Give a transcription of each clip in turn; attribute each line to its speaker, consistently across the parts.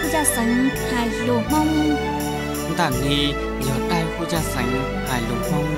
Speaker 1: ผู้จะสังหายหลวงมง
Speaker 2: ตอนนี้ยอดได้ผู้จะสังหายหลวงมง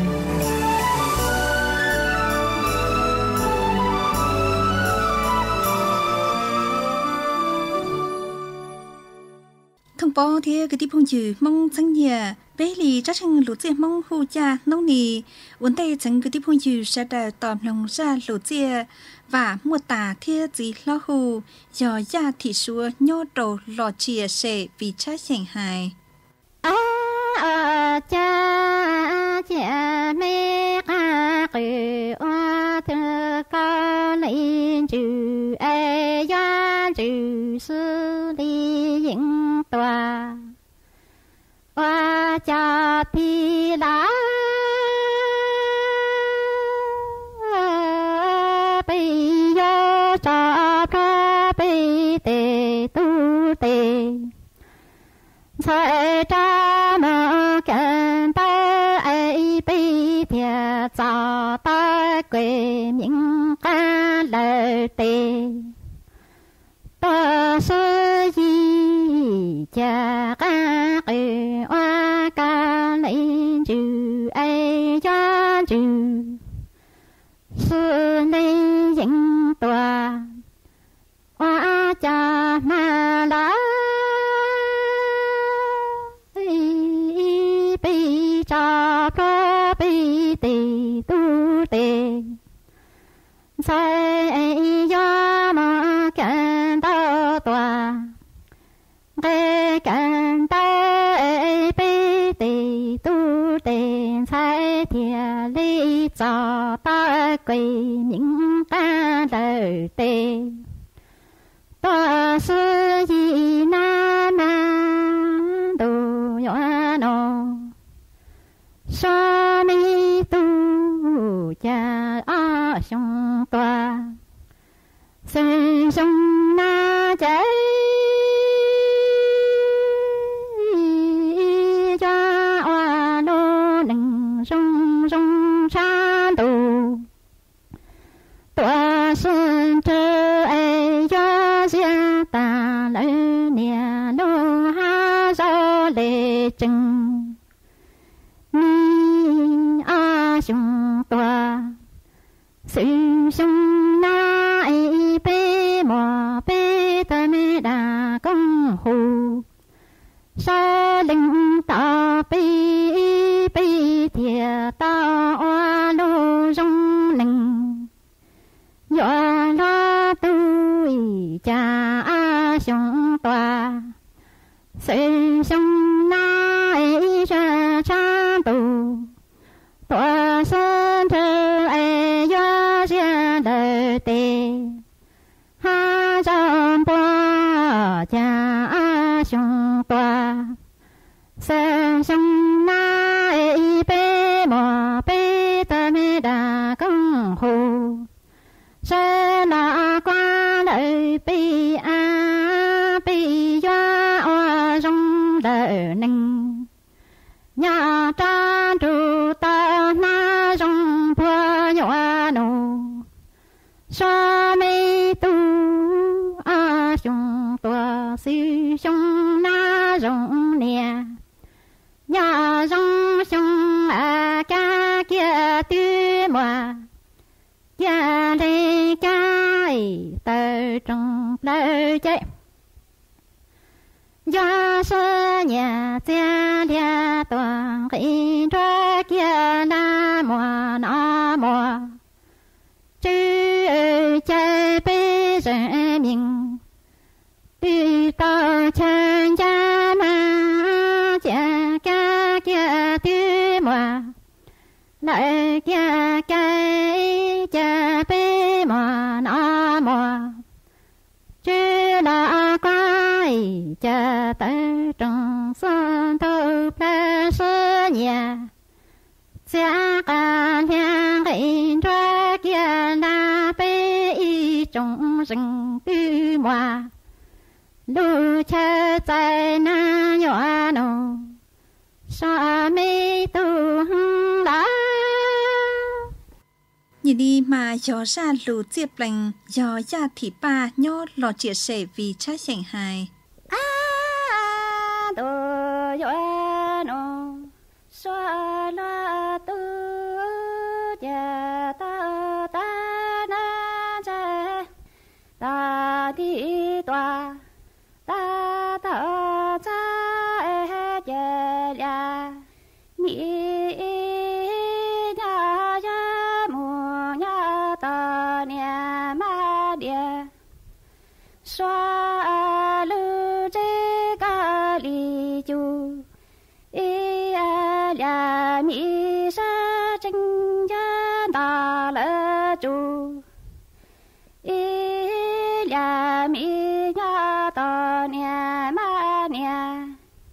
Speaker 1: thông báo thì cái tiếp phong chữ mong sang nhà bé lì chắc chắn lũ chia mong hù cha nông nì vấn đề chẳng cái tiếp phong chữ sẽ đào tòm lòng ra lũ chia và mua tả thiết gì lo hù do gia thị xua nhô đầu lò chia sẻ vì cha sành hài
Speaker 3: cha mẹ cái oa thơ ca lên chữ ai gia chữ sư đi những tòa oa cha thì lá bây giờ cha ra bây tề tu tề sai cha mà cần ta ai bây thiệt cho ta quê những ca lời tề ta sơ gì cha ca quê oa ca lấy chữ ai cha chữ sư lấy những tòa oa cha mà lá bi cha pro bi tề tu tề sai ya ma can ta tòa cái can ta bi tề tu tề sai thiệt lý cho ta quỳ những ta lời tề ta sư gì na na tu ya no sa mi tu cha a song toa sen song na chạy cha oa no nâng song song sa tu toa sơn trơ ai cho sia ta lỡ nia no ha so lệ chừng sung toa sự sung na ai bê mò bê ta mê đà công hù sa linh ta bê bê thiệt ta oa lô rong linh dọa la tu cha a sung toa sự sung na ai ra cha tu tòa sơn thơ ai do ra đời tề ha trong qua cha a sung tòa sơn sung na ai bê mò bê ta mê đà công hù sơn là qua đời bê a bê do oa rong đời nâng nhà cha tru ta na rong bua nhua nô sa mi tu a sung tua si sung na rong nia nhà rong sung a ca kia tu moa kia lê cai tơ trong lơ chạy do sơ nhà cha lia toàn khi ra kia na mò chư chơi bê rẽ miệng tuy tao chân cha ma cha ca kia tư mò lại kia cây cha bê mò chư là quay cha tới trong sân thâu plê sơ nhà cha ca nhang hình ra kia na bê y trong rừng tư mòa lu cha tại na nhỏ nô sa mi tu hăng lá
Speaker 1: nhìn đi mà gió ra lũ chia lành gió gia thị ba nhó lò chia sẻ vì cha sành hài
Speaker 3: yuan no xoa la tu ya ta ta na cha ta đi tòa ta ta cha e ya ya ni ya ya mu ya ta nia ma dia xoa lu chê ca li chu y a ya mi sa chinh ya ta la chu y ya mi ya ta nia ma nia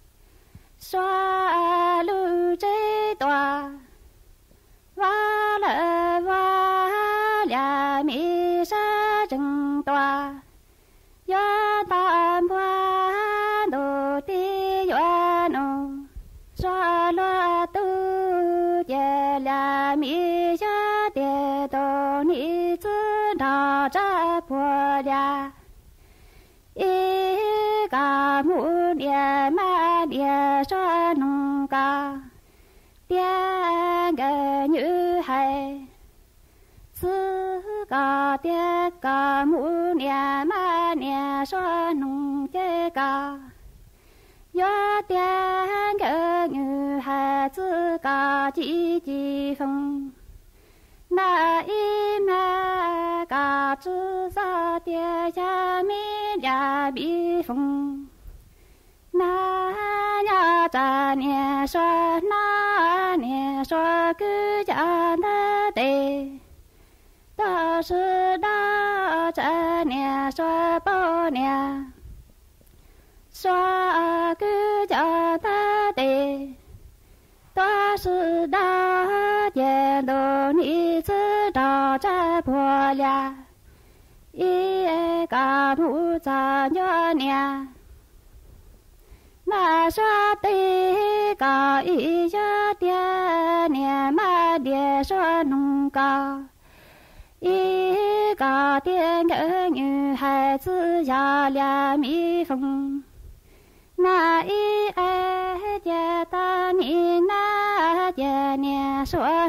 Speaker 3: xoa lu chê tòa va la va ya mi sa chinh tòa ya tam hoa đồ ti ya no xoa loa tu ya la mi ya de do ni zi da za po ya y ga mu ya ma ya xoa nong ga tiên ge như hai ca tiết ca mu nia ma nia xoa nung chê ca yo tiên ge như hai zi ca chi chi phong na y ma ca zhi sa tia ya mi ya bi phong na ya za nia xoa na nia xoa cứ ya na de ta sư đa cha nè xoa bao nè xoa cứ cha ta tê ta sư đa ye đồ ni sư đa cha po lia y ca mu cha nhớ nè ma xoa tê ca y ya tia nè ma địa xoa nung ca y ca tiên ngỡ như hai chữ ya lia mi phong na y ya ta ni na ya nè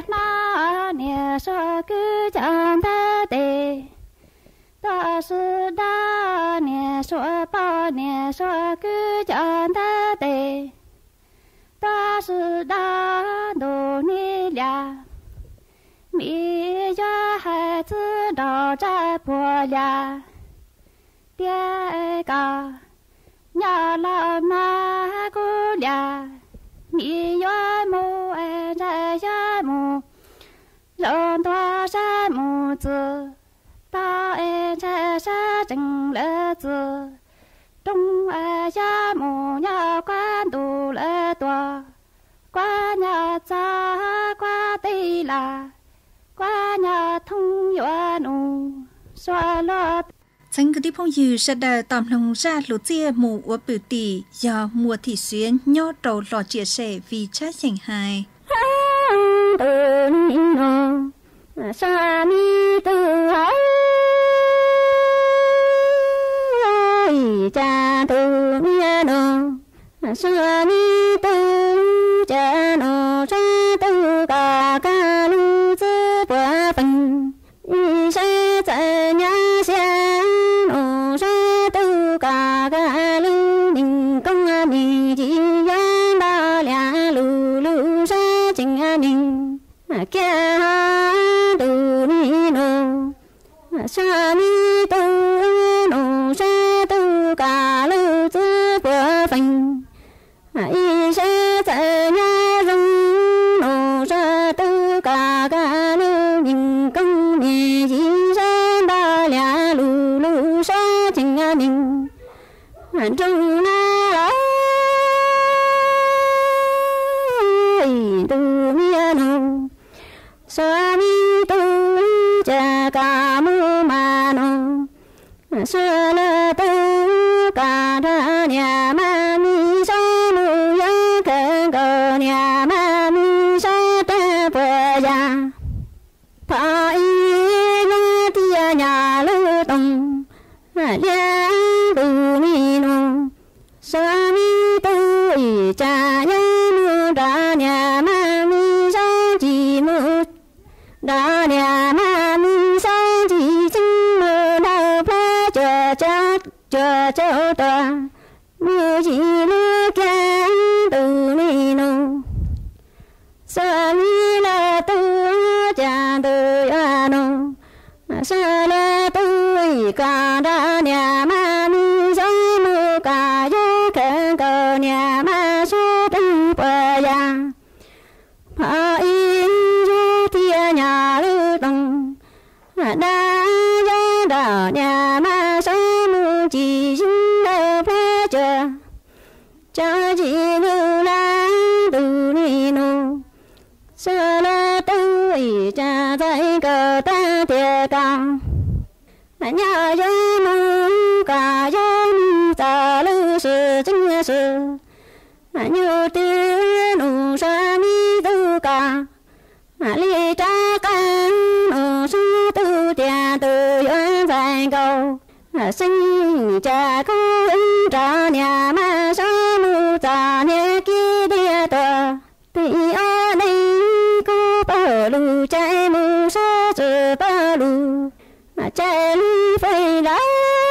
Speaker 3: so cứ chẳng ta tê ta sư đa nè so bao nè so cứ chẳng ta tê ta sư đa đồ ni lia mi ya hai chữ đào cha po lia tia ca nhà la ma cô lia mi ya mu e ra ya mu rong toa sa mu zi ta e cha sa chừng le zi trung e ya mu nhà quan tu le toa qua nhà cha qua tây la qua nhà thông yuan u xoa lo
Speaker 1: Chẳng cứ đi phong dư sẽ đợi tòm lòng ra lũ chia mù của bự tỷ do mùa thị xuyên nhó trầu lò chia sẻ vì cha dành hài.
Speaker 3: Sa mi tu ai cha tu mi no sa mi tu cha no cha tu ca ca lu zi bua phần y sa za nya xian no sa tu ca ca lu ning công a mi ji yan da lia lu lu sa jing a ning kia tu ni no sa mi tu no sa tu ca lu zi bua phần y sa za nya rong no sa tu ca ca lu ning công mi ji yan da lia lu lu sa jing a ning trong na tu mi no sa mi tu cha ca mu ma no sa la tu ca da nya ma mi sa mu ya ka ga nya ma mi sa ta pa ya pa y na ti nya lu tong lia tu mi no sa mi tu cha châu tòa mưa chỉ lứa kia từ ni nô sa mi la tu cha tu ya nô sa la tu ca đa nhà ma mi sa mu ca yo khen cờ nhà ma số tu pa ya pa in yo tia nhà lư tông đa ya đa nhà ma sa mu chỉ sinh đa phá cha cha chỉ lư la tu ni nô sa la tu cha tại cờ ta tia cao nhà yo mu ca yo mu ta lư sư chính sư như tiên nụ sa mi tu ca li cha ca nụ sư tu tia tu yo dài cầu sinh cha cô ứng trả nhà ma sa mu cha nhà kia địa tòa tị ở đây cô ba lu chạy mu sa chữ ba lu chạy lu phải lá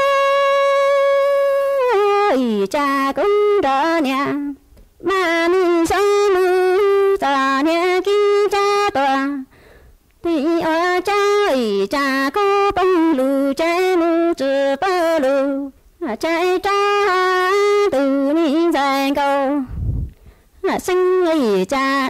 Speaker 3: cha cũng đã nhà ma mi sa mu cha nhà kia cha tòa tị ở cha cô ba lu chạy mu chữ ba lu chạy cha từ ni dài cầu sinh cha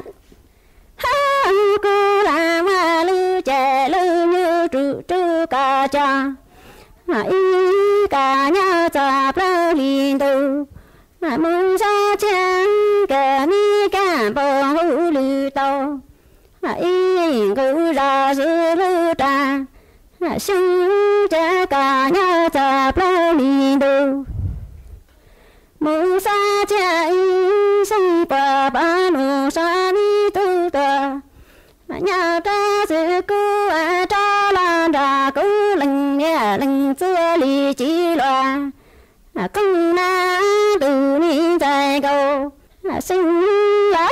Speaker 3: cô làm lư trẻ lư như trụ trụ ca cha y cả nhà cha plơ liền tu mong sa chang cả mi cả bờ hữu lư tàu y cứ ra sư lư ta sinh cha cả nhà cha plơ liền tu mong sa cha y sinh bà ba nô sa ni tu ta nhà ta sự cứu cha lan ra cứu lần nhà lần xưa li chỉ loa công na tu ni dài cầu sinh lá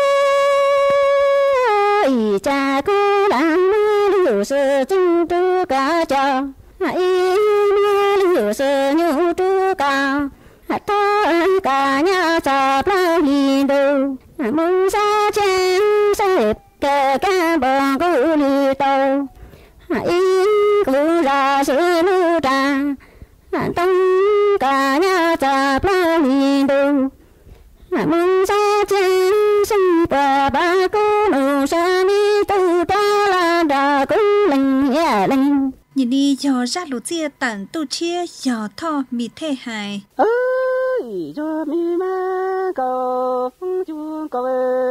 Speaker 3: cha cô làm liều sự chính tu cả cha y liều sự nhu tu cả ta cả nhà cha plơ liền tu mong sa chen sẽ kể cả bọn cô lì tàu y cứ ra sự lưu trà tâm cả nhà cha plơ liền tu mong sa chen sinh bà ba cô nụ sa ni tu ta la đà cũng lần nhà lần
Speaker 1: nhìn đi cho ra lũ chia tận tu chia cho thọ mi thế hài
Speaker 4: cho mi ma cầu phong chuông cầu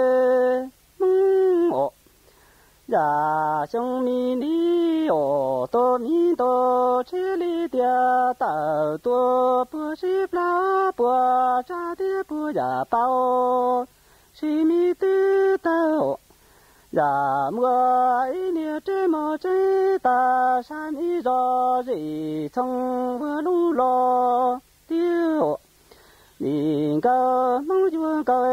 Speaker 4: mong dạ trong mi đi ô tô mi tô chế li tia tạo tua bùa ship la bùa cha tia bùa dạ bao si mi tư tao dạ mưa ấy nia chế mò chế ta san y do gì trong vừa lu lo tiêu nhìn cao mong chuông cao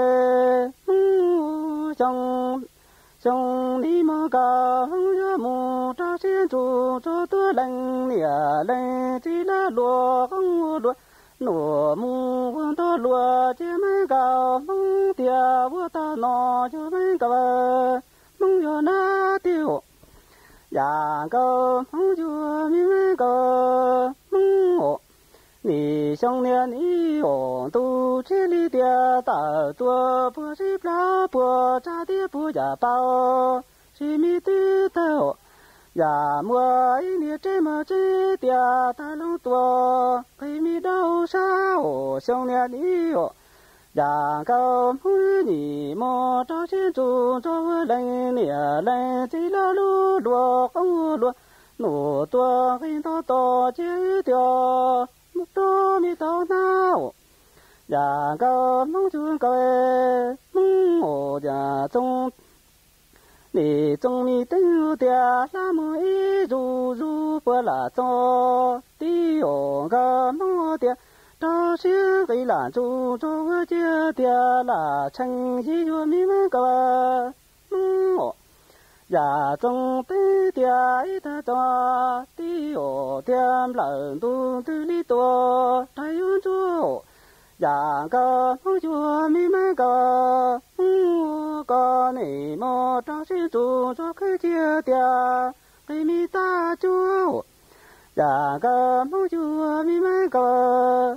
Speaker 4: trong trong đi mò cao hông cho mù cho xin chủ cho tôi lành nỉa lành chỉ là lúa không lúa nụ mù vương to lúa chỉ mấy cao mong tia vua ta nọ cho mấy cao mong cho na tiêu dạ cao mong chua mi mấy cao mong hộ你想念你哦，都这里的大多不是不不扎的不呀包，是米的头呀么一年这么这的大龙多，陪米到啥哦，想念你哦，呀高不你么找些主找来你来这了路路公路路多很多多接掉。多mi tao nào, nhà cao mong chuông cao mong hồ nhà trong, nị trong mi tiêu tia la mơ ý ru ru bữa là cho đi hồ cao mong tia cho xíu cái là ru cho chia tia là tranh chỉ cho mi mơ cao mong hồ 呀中的dia一他做的哦天冷冬的里多太阳做呀个不就没买个个你莫张心做做个姐爹给你打就呀个不就没买个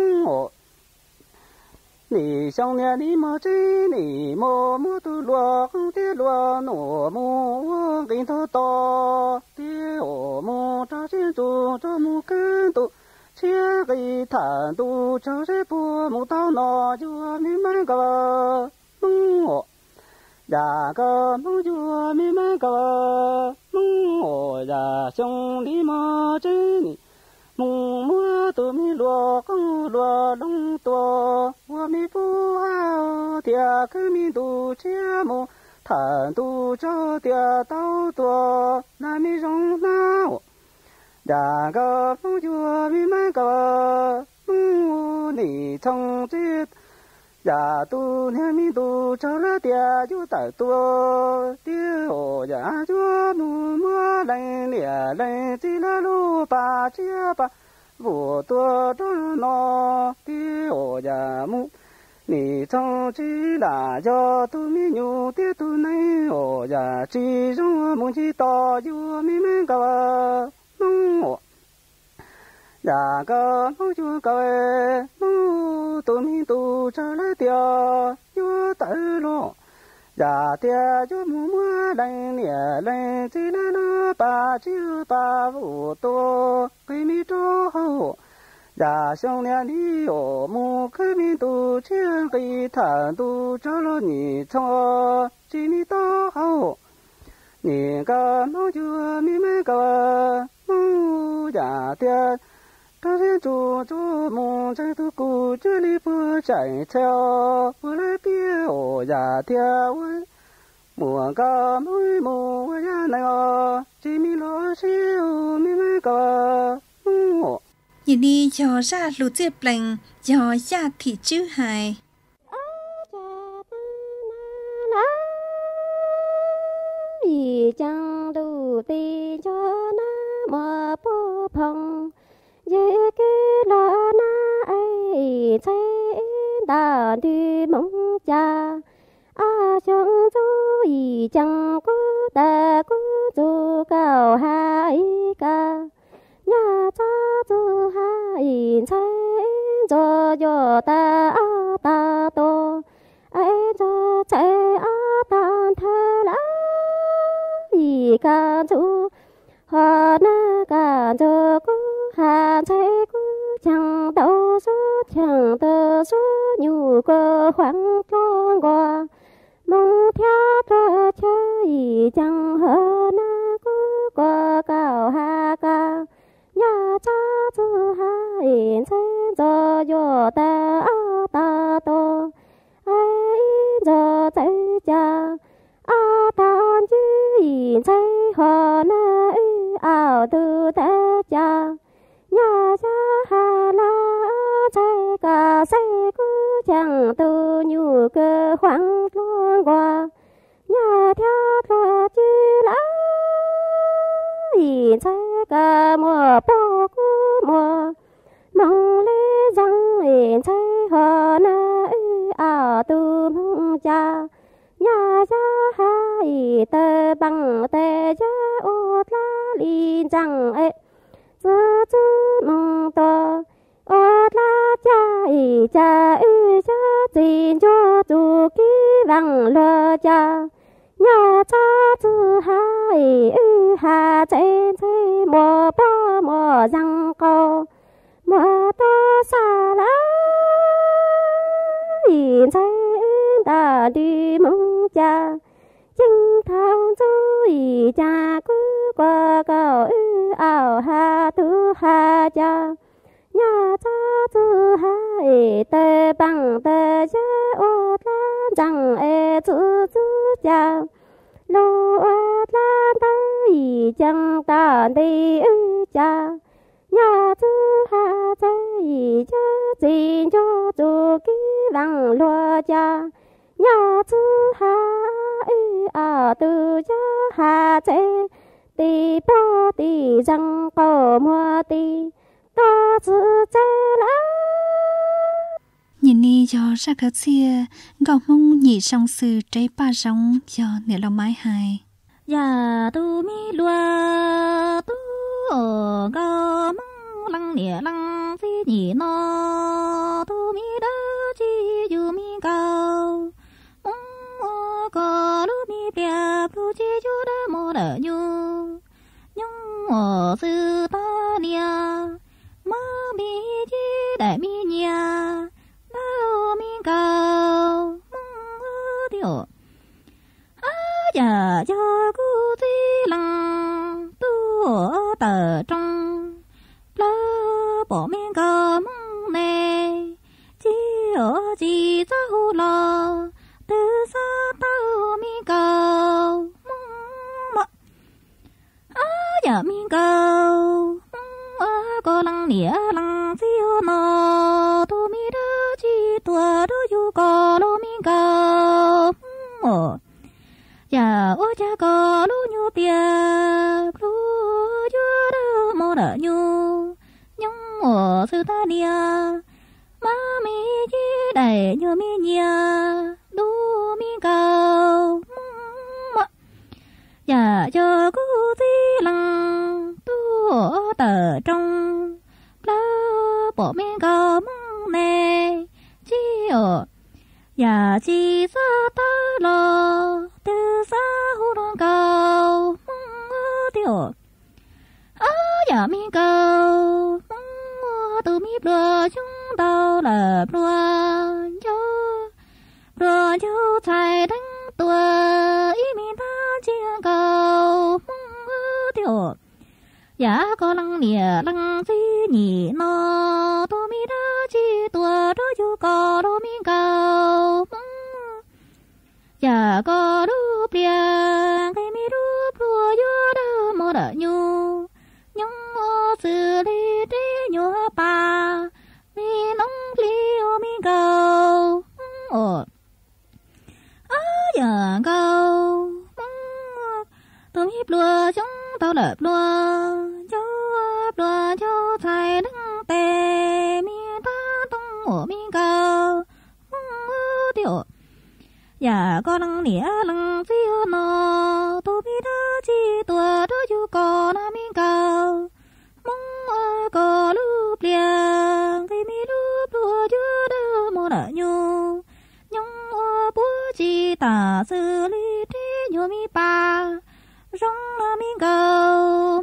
Speaker 4: 你想念你莫真你莫都落的落诺莫给他打的我莫张心做做莫跟都切给谈都就是不莫到那就没买个呀个梦就没买个呀兄弟莫真你梦都没落龙多我没不好的革命都切莫谈都找的到多那没容纳我呀个梦就没买个你从这呀都年米都找了点就得多的呀就莫人脸人进了路把这把我多着呢的呀木你从这啦呀都没牛的都能呀只让我们去到就没门个呀个梦就个都没都找了点就得了呀的就默人脸人进了路把就把我多给你找好呀兄弟你有木革命都全给他都找了你错给你倒好你个梦就没买个呀的他人做梦在都顾这里不在跳我来别呀的我个我呀那个吉米老师没买个
Speaker 1: nhìn đi cho ra lũ dẹp lành cho ra thì chứ hài
Speaker 3: chẳng đủ ti cho na mà bố phong dễ cái là na ai thấy đã đi mong cha chẳng chú ý chẳng có ta có chú cao hai ca nhà cha chú hai thấy cho ta ta to ai cho chạy tan thế lá ý ca chú hoa na ca cho có hà thấy có chẳng đâu số chẳng tơ số nhu cơ khoảng con qua mong theo cho chơi chẳng hơn na có qua cao ha ca nhà cha chú hai thấy cho ta ta to ai cho thấy cha tan chứ thấy họ na ảo từ thế cha nhà cha hà la thấy cả say cứ chẳng từ nhu cơ khoảng loan qua nhà theo lo chi lá thấy cả mùa bao cú mùa mong lê răng thấy họ na ảo từ mong cha nhà cha hai tơ bằng tê cha ô la li chẳng ấy chớ chớ mong to ô la cha cha xin cho chú ký bằng lơ cha nhà cha chú hai hà chạy chạy mùa bó mùa răng câu mùa to xa lá chạy đã đi mong cha chính thao chú ý cha cứ qua cầu ảo ha thứ ha cha nhà cha chú hai tê bằng tê cha ô la rằng chú cha lô la tới chẳng ta đi cha nhà chú ha chạy cha xin cho chú ký bằng lúa cha nhà chú ha từ cha hà chế tì bó tì răng cổ mua tì ta chữ chế lá
Speaker 1: nhìn đi do ra khởi xia gạo mông nhị song sư trái ba rong do nửa lòng mái hài
Speaker 3: ya tu mi lua tu gạo mông lăng nửa lăng gì nhị nó tu mi đó chi yu mi gạo mông có lu mi bia lu chi chu đã mò đỡ nhu nhung ở sư ta nia ma mi chi đại mi nhà đau mi gạo mông điều giờ cho cô tí lăng tu ở tờ trong lỡ bỏ miếng cơm nè chỉ ở chỉ ra hồ lò từ xa tao miếng cơm giờ miếng cơm có lăng nĩa lăng chiếu nọ tu mi đó chỉ tua đó du có lô miếng cơm giờ ô cha có lú nhu tiệp lú chúa đâu mô đỡ nhu nhung ở sư ta nia má mi chi đầy nhu mi nhia đu mi cầu giờ cho cô tí lăng tu ở tờ trong lá bỏ miếng cầu nè chi ở giờ chi sa ta lo từ xa hồ đông cầu mong tiểu giờ mi cầu từ mi bờ chúng tao là bờ cho thầy đánh tua ý mi ta chia cầu mong tiểu giờ có lăng nè lăng gì nhỉ nó tôi mi đã chi tua đó chú có đó mi cầu giờ có đu bia cái mi đu đua yo đâu mò đỡ nhu nhung ô sư đi đi nhu pa mi nông li ô mi cầu giờ cầu tôi mi đua chúng tao đỡ đua cho thầy đứng tè mi ta tung ở mi cầu tiểu giờ có lăng nĩa lăng chiếu nọ tu mi đó chi tua đó du có na mi cầu mong có lúc liền cái mi lúc đua chúa đâu mô đỡ nhu nhung bố chi tả sư lý trí nhu mi pa rong na mi cầu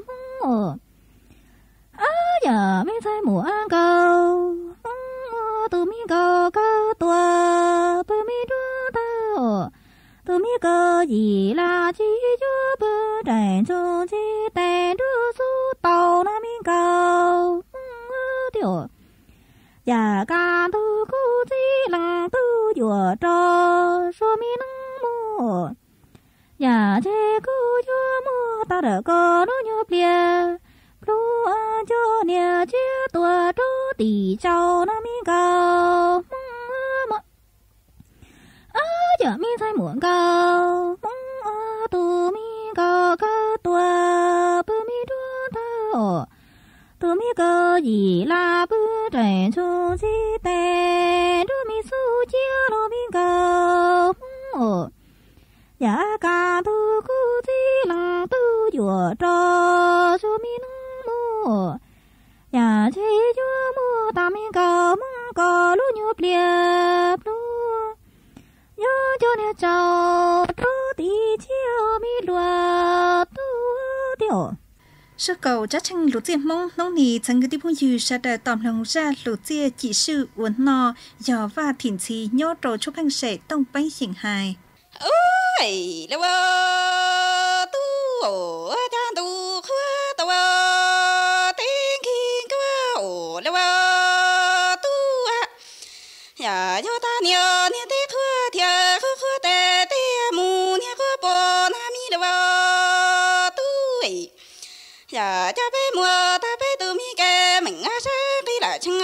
Speaker 3: giờ mi thay mùa cầu tu mi cầu cầu tua bơ mi đua tao tu mi cầu gì là chỉ cho bơ đại cho chỉ tè đua su tàu na mi cầu tiểu giờ ca tu cu chỉ lăng tu dùa cho số mi nắng mùa giờ chế cu cho mùa ta đỡ có nó nhộp lia lúa cho nhà chia tua trú tỷ châu na mi cầu giờ mi thay muộn cầu tu mi cầu cầu tua bư mi đua thao tu mi cầu gì là bư trẻ chu chi tè đu mi su chia lô mi cầu giờ ca tu cu chi lăng tu dùa cho chu mi nhà chế chúa mua ta mi cầu mong có lú nhộp liệp lú nhớ cho nè cháu trú tí chiều mi lùa tu tiểu
Speaker 1: Sơ cầu chắc chắn lũ tiệt mong nông nì chẳng cái tiếp phong dư sẽ đợi tòm lòng ra lũ tiệt chỉ sự uốn nọ dò và thiền trí nhớ trò chúc hành sẽ tông bánh xỉn hài
Speaker 5: ôi lâu tu ổ cha tu khứa tao tiếng khi cơ ổ lâu tu ya yo ta nhớ nhớ thế khứa thiệt khứa tê tê mù nhớ khứa bò na mi lâu tu ya cha bé mùa ta bé tu mi kê mình á sẽ đi lại chăng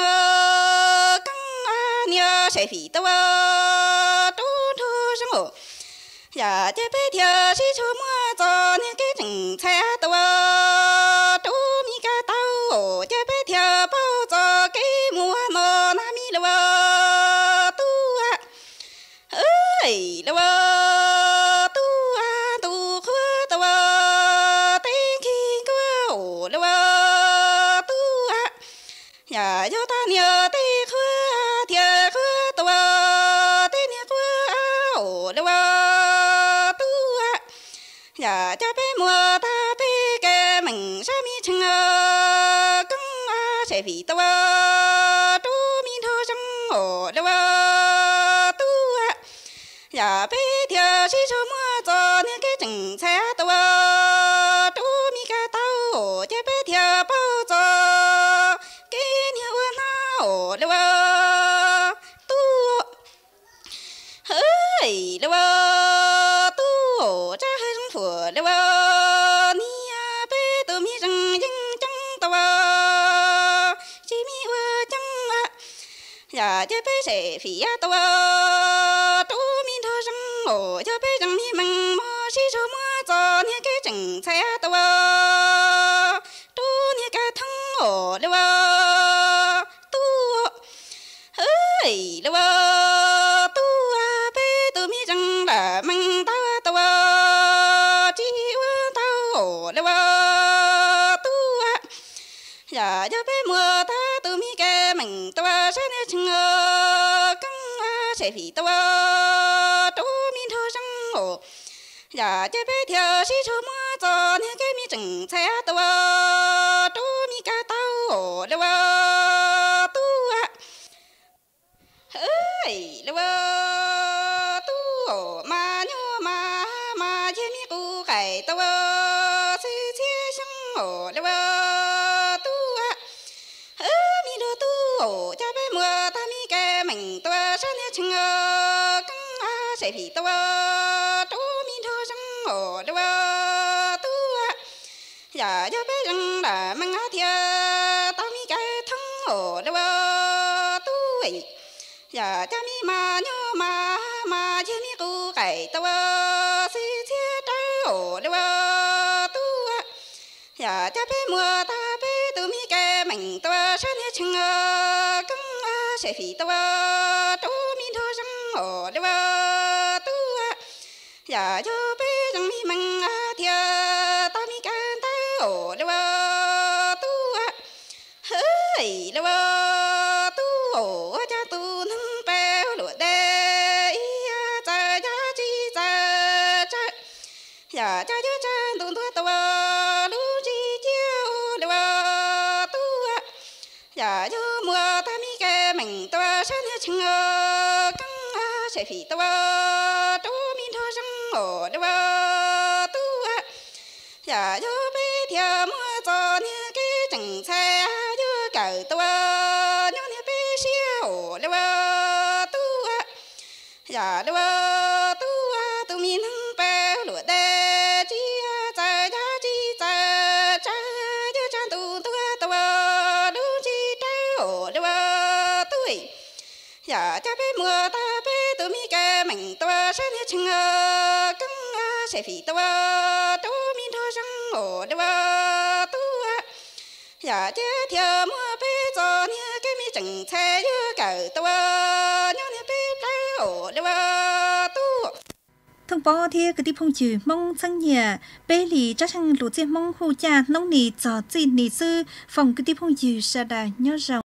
Speaker 5: căng nhớ sẽ phỉ tao tu tu sang ổ 呀这白条是出没着那个正菜多，都米个刀，这白条包着给木那那米了都哎了都喝的天气个了都呀有大牛的喝天喝的的你喝了都呀这白莫大白个门上面称更谁比的都米头上了都呀白条是出没着那个正菜的都米个刀这白条包着给你我拿了都嘿了都这还生活了你呀白都米人认真的几米我真呀这白谁非呀的都米头上这白人米门莫是出没着那个正菜的都那个疼了都嘿了都白都米人了门到几我到了都呀这白莫大都米个门到山的城更谁比到都米头上呀这白条是出没着那个米正菜的都米个刀了都嘿了都马牛马前米古海的谁切生了都米了都这白莫大米个门多山的城更谁比的都米头上了都呀这白人了门天大米个疼了都呀这米马牛马前米古海的谁切着了都呀这白莫大白都米个门多山的城更谁比的都米头上了都呀就白人米门天大米个刀了都嘿了都家都能白落的呀在家鸡在这呀家就战斗多的路鸡叫了都呀就莫大米个门多山的城更谁比的都米头上了都呀就白条莫着那个正菜就搞的娘娘白笑了都呀了都米能白落的鸡在家鸡在这就战斗多的路鸡找了对呀这白莫大白都米个门多山的城更谁比的都米头上了都呀这条莫白着那个米正菜又搞的娘娘白了都
Speaker 1: thông báo thì cái đi phong trừ mong sang nhà bé lì chắc chắn lũ trẻ mong hô cha nông nì cho chị nì sư phòng cái đi phong trừ sa đà nhớ rằng